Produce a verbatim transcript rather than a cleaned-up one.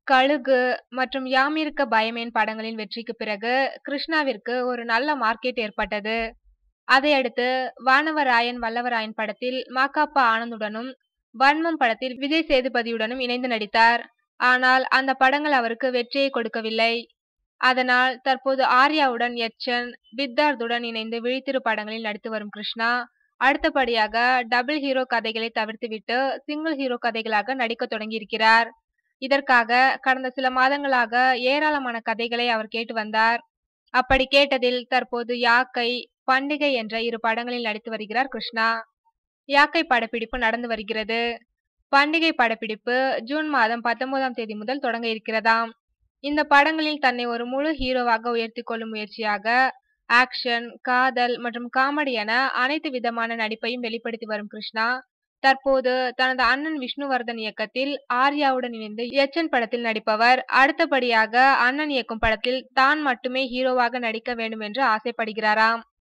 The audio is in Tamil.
கழுகு மற்றும் யாமிருக்க பயமேன் படங்களின் வெற்றிக்கு பிறகு கிருஷ்ணாவிற்கு ஒரு நல்ல மார்க்கெட் ஏற்பட்டது. அதையடுத்து வானவராயன் வல்லவராயன் படத்தில் மாகாப்பா ஆனந்துடனும், வன்மம் படத்தில் விஜய் சேதுபதியுடனும் இணைந்து நடித்தார். ஆனால் அந்த படங்கள் அவருக்கு வெற்றியை கொடுக்கவில்லை. அதனால் தற்போது ஆர்யாவுடன் யட்சன், சித்தார்த்துடன் இணைந்து விழித்திரு படங்களில் நடித்து வரும் கிருஷ்ணா அடுத்தபடியாக டபுள் ஹீரோ கதைகளை தவிர்த்துவிட்டு சிங்கிள் ஹீரோ கதைகளாக நடிக்க தொடங்கியிருக்கிறார். இதற்காக கடந்த சில மாதங்களாக ஏராளமான கதைகளை அவர் கேட்டு வந்தார். அப்படி கேட்டதில் தற்போது யாக்கை, பண்டிகை என்ற இரு படங்களில் நடித்து வருகிறார் கிருஷ்ணா. யாக்கை படப்பிடிப்பு நடந்து வருகிறது. பண்டிகை படப்பிடிப்பு ஜூன் மாதம் பத்தொன்பதாம் தேதி முதல் தொடங்க இருக்கிறதாம். இந்த படங்களில் தன்னை ஒரு முழு ஹீரோவாக உயர்த்தி கொள்ளும் முயற்சியாக ஆக்ஷன், காதல் மற்றும் காமெடி என அனைத்து விதமான நடிப்பையும் வெளிப்படுத்தி வரும் கிருஷ்ணா தற்போது தனது அண்ணன் விஷ்ணுவர்தன் இயக்கத்தில் ஆர்யாவுடன் இணைந்து யட்சன் படத்தில் நடிப்பவர். அடுத்தபடியாக அண்ணன் இயக்கும் படத்தில் தான் மட்டுமே ஹீரோவாக நடிக்க வேண்டும் என்று ஆசைப்படுகிறாராம்.